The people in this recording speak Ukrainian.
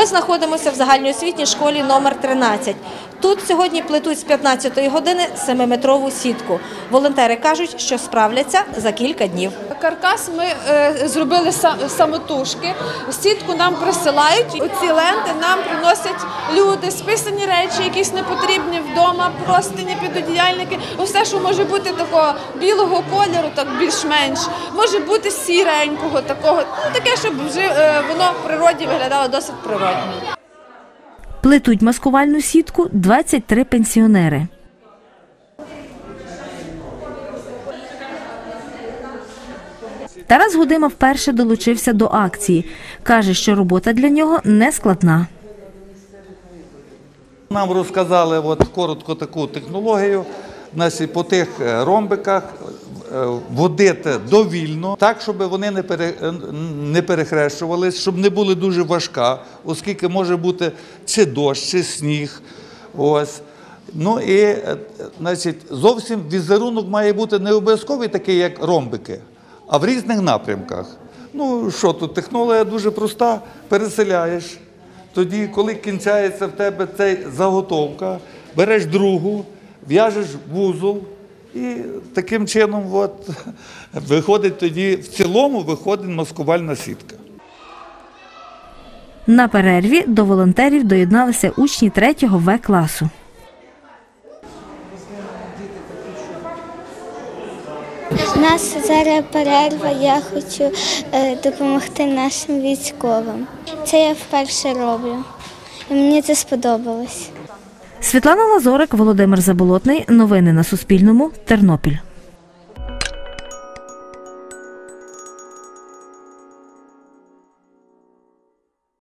Ми знаходимося в загальноосвітній школі номер 13. Тут сьогодні плетуть з 15-ї години 7-метрову сітку. Волонтери кажуть, що справляться за кілька днів. Каркас ми зробили самотужки, сітку нам присилають. Оці ленти нам приносять люди, списані речі, якісь непотрібні вдома, простині, підодіяльники. Все, що може бути такого білого кольору, так більш-менш, може бути сіренького, такого, таке, щоб воно в природі виглядало досить природно. Плетуть маскувальну сітку 23 пенсіонери. Тарас Гудима вперше долучився до акції. Каже, що робота для нього не складна. Нам розказали коротко таку технологію, по тих ромбиках водити довільно, так, щоб вони не перехрещувалися, щоб не були дуже важка, оскільки може бути чи дощ, чи сніг. Ось. Ну і, зовсім візерунок має бути не обов'язковий такий, як ромбики, а в різних напрямках. Ну що тут, технологія дуже проста, переселяєш. Тоді, коли кінчається в тебе ця заготовка, береш другу, в'яжеш вузол і таким чином виходить тоді, в цілому виходить маскувальна сітка. На перерві до волонтерів доєдналися учні 3-го В-класу. У нас зараз перерва, я хочу допомогти нашим військовим. Це я вперше роблю, і мені це сподобалось. Світлана Лазорик, Володимир Заболотний. Новини на Суспільному. Тернопіль.